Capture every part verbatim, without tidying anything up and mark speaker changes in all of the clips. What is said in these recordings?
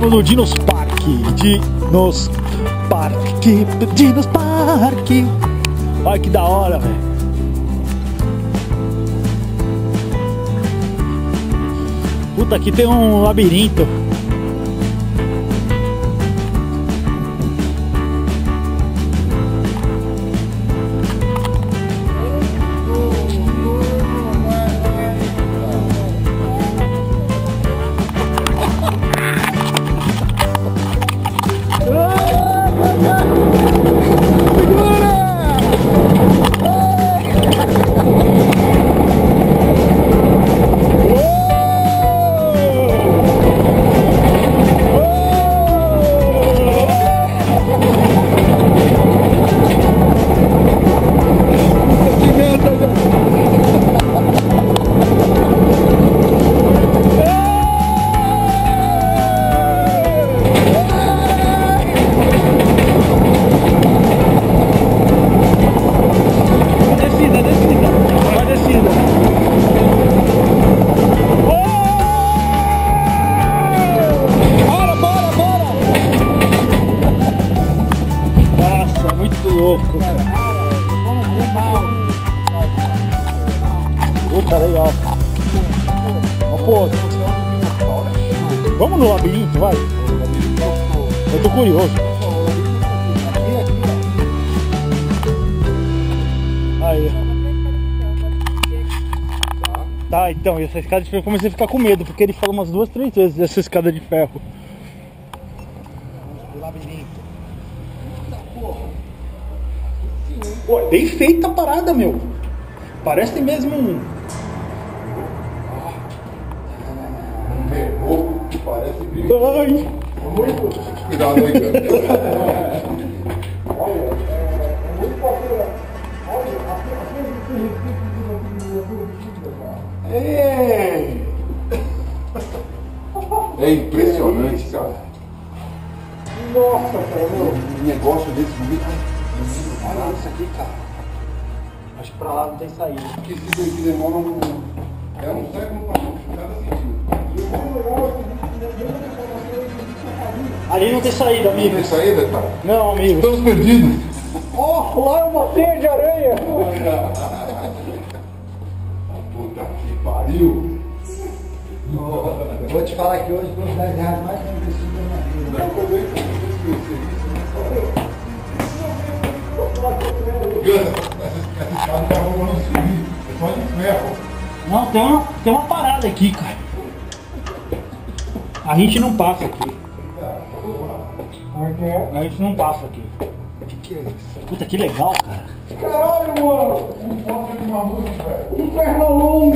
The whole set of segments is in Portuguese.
Speaker 1: Estamos no Dinos Park. Dinos Park. Dinos Park. Olha que da hora, velho. Puta, aqui tem um labirinto. Puta, legal. Pô, vamos no labirinto, vai. Eu tô curioso. Aí. Tá, então, e essa escada de ferro eu comecei a ficar com medo, porque ele falou umas duas, três vezes dessa escada de ferro.
Speaker 2: O labirinto.
Speaker 1: Pô, é bem feita a parada, meu. Parece mesmo um...
Speaker 2: Um parece bem.
Speaker 1: Ai!
Speaker 2: Cuidado aí, cara. Olha, é muito bacana. Olha, é... É impressionante, cara. Nossa, cara, meu. Um negócio desse bonito.
Speaker 1: Olha isso aqui, cara. Acho que pra lá não tem saída.
Speaker 2: Porque isso aqui demora um... É um século pra cada sentido.
Speaker 1: Ali não tem saída, amigo.
Speaker 2: Não tem saída, cara?
Speaker 1: Não, amigo.
Speaker 2: Estamos perdidos.
Speaker 1: Ó, oh, lá é uma teia de aranha.
Speaker 2: Puta que pariu.
Speaker 3: Vou te falar que hoje os dez reais mais não precisa na vida.
Speaker 2: Essa escada tá rolando subir. É só de ferro.
Speaker 1: Não, tem uma, tem uma parada aqui, cara. A gente não passa aqui. A gente não passa aqui.
Speaker 2: O que, que é isso?
Speaker 1: Puta, que legal, cara.
Speaker 2: Caralho, mano! Um poste de maluco, velho.
Speaker 3: Um perna longa!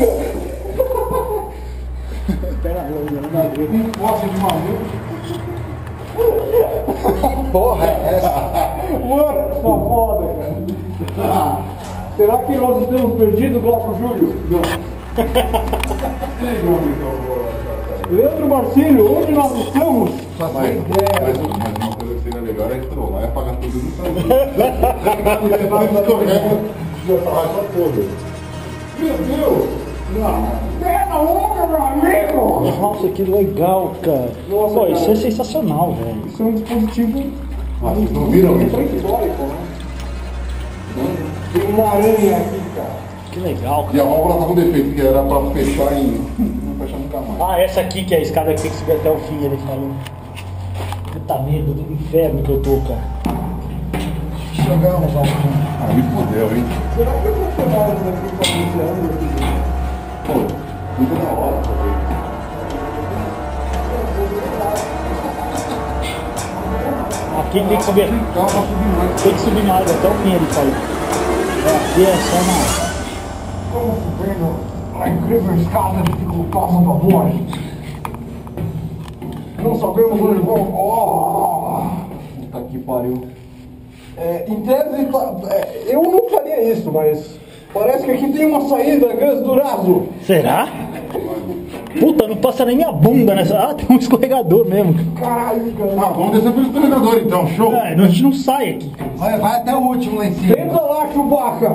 Speaker 1: Perna longa, não dá ver.
Speaker 2: Um poste de maluco.
Speaker 3: Porra, é essa?
Speaker 1: Mano, essa foda, cara. Será que nós estamos perdidos, Glauco Júlio? Não. Leandro Marcílio, onde nós estamos?
Speaker 2: Mas, mas, mas uma coisa que seria legal é trollar e apagar tudo no site. Meu Deus! Não!
Speaker 3: Perna longa, meu amigo!
Speaker 1: Nossa, que legal, cara.
Speaker 3: Nossa,
Speaker 1: Pô,
Speaker 3: cara.
Speaker 1: isso é sensacional, velho.
Speaker 3: Isso é um dispositivo
Speaker 2: Mas vocês não viram isso?
Speaker 3: histórico, né? Tem uma aranha aqui, cara.
Speaker 1: Que legal,
Speaker 2: E
Speaker 1: cara.
Speaker 2: a válvula tá com defeito, que era pra fechar em... não fechar nunca mais.
Speaker 1: Ah, essa aqui que é a escada que tem que subir até o fim, ele falou. Puta merda, do inferno que eu tô, cara.
Speaker 3: Chegamos aqui.
Speaker 2: Ah, me fodeu, hein?
Speaker 3: Será que eu vou chamar isso daqui pra iniciando aqui?
Speaker 2: Pô, tudo na hora, pô.
Speaker 1: Aqui tem que subir.
Speaker 2: Calma, pra subir mais.
Speaker 1: Tem que subir mais até o fim, ele falou. É, aqui é só na...
Speaker 3: Estamos subindo a incrível escada dificultosa do amor. Não sabemos onde vamos. Oh!
Speaker 2: Puta que pariu.
Speaker 3: É, em tese, é, eu não faria isso, mas parece que aqui tem uma saída, Gus Durazo.
Speaker 1: Será? Puta, não passa nem minha bunda nessa... Ah, tem um escorregador mesmo.
Speaker 3: Caralho,
Speaker 2: Ah,
Speaker 3: cara.
Speaker 2: vamos descer pelo escorregador então, show!
Speaker 1: É, a gente não sai aqui.
Speaker 3: Vai, vai até o último lá em cima. Entra lá, Chewbacca.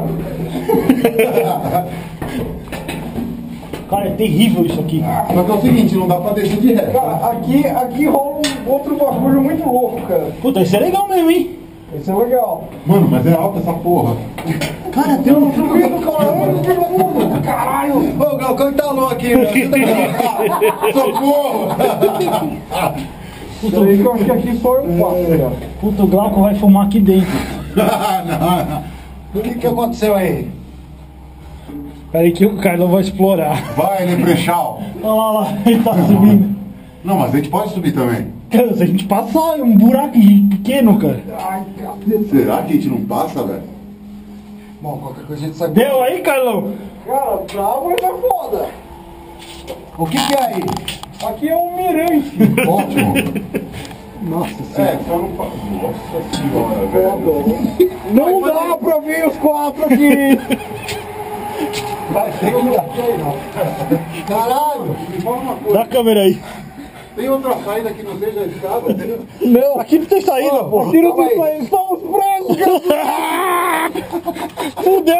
Speaker 1: Cara, é terrível isso aqui.
Speaker 2: Só que é o seguinte, não dá pra descer de ré.
Speaker 3: Cara, aqui, aqui rola um outro bagulho muito louco, cara.
Speaker 1: Puta, isso é legal mesmo, hein?
Speaker 3: Isso é legal.
Speaker 2: Mano, mas é alta essa porra.
Speaker 1: Cara, tem um...
Speaker 3: Caralho!
Speaker 4: Ô, Galcão tá louco aqui, meu.
Speaker 2: Socorro!
Speaker 3: Peraí que eu acho que aqui só eu faço, cara.
Speaker 1: Puta, o Glauco vai fumar aqui dentro.
Speaker 2: Não, não.
Speaker 4: O que que aconteceu aí?
Speaker 1: Peraí que o Carlão vai explorar.
Speaker 2: Vai, Leprechal.
Speaker 1: Olha lá, lá, ele tá subindo.
Speaker 2: Não, mas a gente pode subir também.
Speaker 1: Cara, se a gente passar, é um buraco pequeno, cara.
Speaker 3: Ai, cacete.
Speaker 2: Será que a gente não passa, velho?
Speaker 4: Bom, qualquer coisa a gente sabe.
Speaker 1: Deu aí, Carlão?
Speaker 3: Cara, bravo é da foda.
Speaker 4: O que que é aí?
Speaker 3: Aqui é um mirante.
Speaker 2: Ótimo.
Speaker 4: Nossa
Speaker 2: É, só não passa. Nossa senhora, velho.
Speaker 3: Não dá pra ver os quatro aqui.
Speaker 2: Vai, tem outra saída.
Speaker 4: Caralho!
Speaker 2: Me fala uma coisa.
Speaker 1: Dá a câmera aí.
Speaker 2: Tem outra saída que não seja a escada, entendeu?
Speaker 1: Não, aqui não tem saída, porra.
Speaker 3: Aqui não tem saída, estamos presos, cara.
Speaker 1: Fudeu!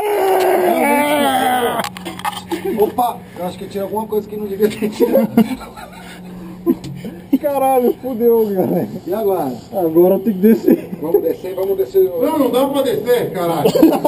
Speaker 4: Opa! Eu acho que tinha alguma coisa que não devia ter tirado.
Speaker 3: Caralho, fudeu, galera.
Speaker 4: E agora?
Speaker 3: Agora tem que descer.
Speaker 4: Vamos descer, vamos descer.
Speaker 2: Não, não dá pra descer, caralho.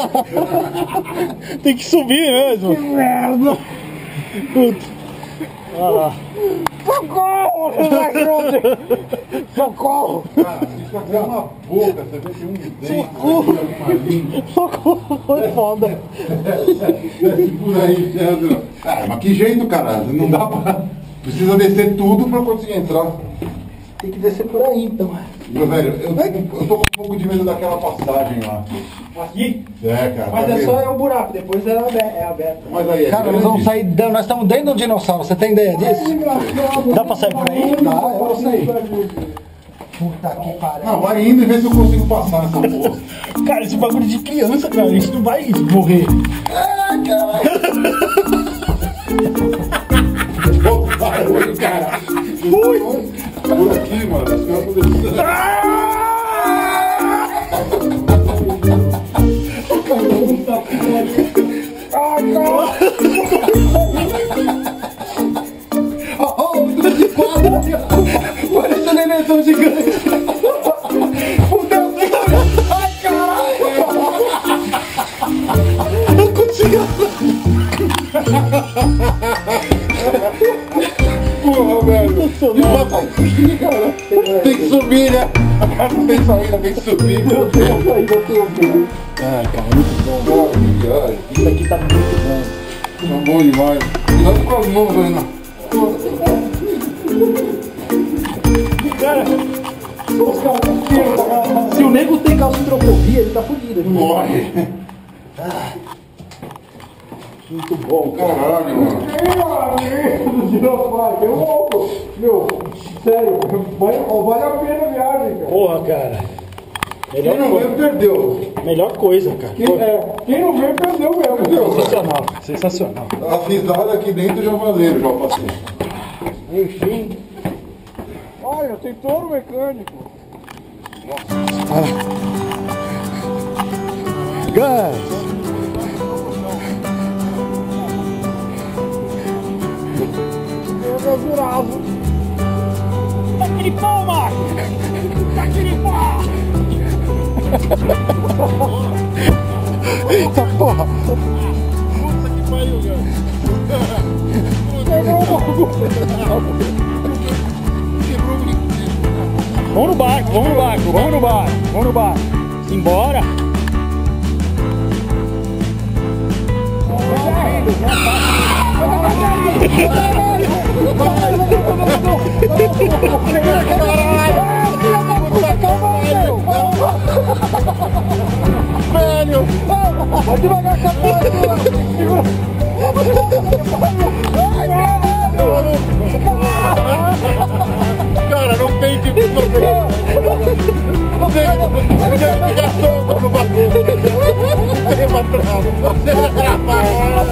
Speaker 1: Tem que subir mesmo.
Speaker 3: Que merda.
Speaker 1: Puta. Olha lá.
Speaker 3: Socorro, me ajude. Socorro.
Speaker 2: Cara, isso aqui é uma boca, você vê que um dente, uma língua.
Speaker 1: Socorro, é foda.
Speaker 2: Desce por aí, Sandro. Ah, mas que jeito, cara? Não dá pra... Precisa descer tudo pra conseguir entrar.
Speaker 4: Tem que descer por aí, então.
Speaker 2: Meu velho, eu, eu tô com um pouco de medo daquela passagem lá.
Speaker 1: Aqui?
Speaker 2: É, cara.
Speaker 3: Mas
Speaker 2: tá
Speaker 3: é
Speaker 2: vendo?
Speaker 3: só é um buraco, depois é aberto. É aberto.
Speaker 2: Mas aí, é
Speaker 4: Cara, nós
Speaker 2: grande.
Speaker 4: vamos sair. dentro- Nós estamos dentro de um dinossauro, você tem ideia disso?
Speaker 1: Dá pra sair por aí?
Speaker 4: Dá, eu vou sair. Puta que pariu.
Speaker 2: Não, vai indo e vê se eu consigo passar nessa porra.
Speaker 1: Cara, esse bagulho de criança, cara, a gente não vai morrer.
Speaker 2: Oi, cara. Ui. Por aqui, mano. Os caras estão descendo.
Speaker 4: Oh, de quadra! Parece um neném tão gigante! Puta que pariu! Ai, caralho! Não consigo!
Speaker 2: Porra, velho. Tem que subir, né? Não tem saída, tem que subir.
Speaker 1: Ai, cara, muito bom. Isso aqui tá muito bom.
Speaker 2: Tá bom demais. Cuidado com as mãos aí, né?
Speaker 1: Cara, se o nego tem claustrofobia, ele tá fudido. Ele
Speaker 2: Morre.
Speaker 1: Muito bom, cara.
Speaker 2: Caralho, mano.
Speaker 3: Eu louco. Meu, sério, vale, vale a pena a viagem, cara.
Speaker 1: Porra, cara. Melhor,
Speaker 2: Quem não
Speaker 1: co-
Speaker 2: veio, perdeu.
Speaker 1: melhor coisa, cara.
Speaker 3: Quem, é, quem não veio, perdeu mesmo.
Speaker 1: Sensacional, sensacional.
Speaker 2: As risadas aqui dentro já valeram, já passei.
Speaker 1: Enfim.
Speaker 3: Olha, tem touro mecânico.
Speaker 4: Gás!
Speaker 3: Eu jurava.
Speaker 1: Tá aquele pau, Marco! Tá aquele pau!
Speaker 4: Eita porra!
Speaker 1: Puta que pariu, cara. Vamos no barco, vamos no barco, vamos no barco, vamos no barco. Simbora!
Speaker 3: Velho! Vai devagar com a porra!
Speaker 2: Cara, não tem que sobrar. Não tem que pegar sombra no bagulho. Tem pra trás. Você é rapaz.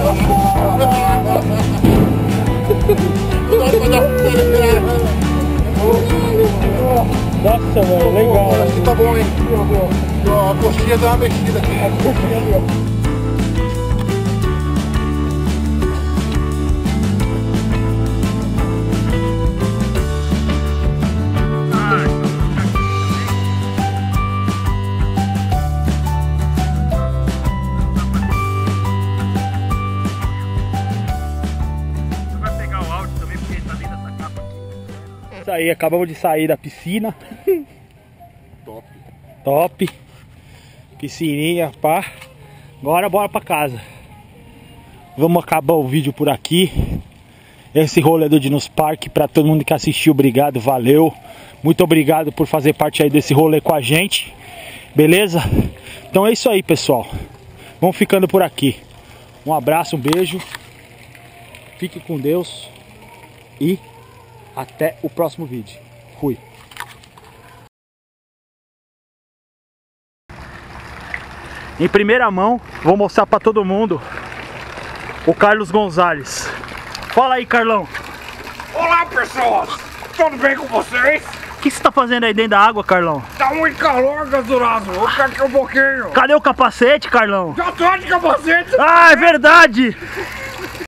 Speaker 1: Nossa, velho, legal.
Speaker 2: Acho que tá bom, hein? A coxinha deu uma mexida aqui.
Speaker 1: aí, acabamos de sair da piscina.
Speaker 2: Top.
Speaker 1: Top. Piscininha, pá. Agora bora pra casa. Vamos acabar o vídeo por aqui. Esse rolê do Dinos Park, pra todo mundo que assistiu, obrigado, valeu. Muito obrigado por fazer parte aí desse rolê com a gente. Beleza? Então é isso aí, pessoal. Vamos ficando por aqui. Um abraço, um beijo. Fique com Deus. E até o próximo vídeo. Fui. Em primeira mão, vou mostrar pra todo mundo o Carlos Gonzalez. Fala aí, Carlão.
Speaker 5: Olá, pessoas! Tudo bem com vocês?
Speaker 1: O que você tá fazendo aí dentro da água, Carlão?
Speaker 5: Tá muito calor, Gasurazo. Vou ficar aqui um pouquinho.
Speaker 1: Cadê o capacete, Carlão?
Speaker 5: Já tô de capacete.
Speaker 1: Ah, é verdade!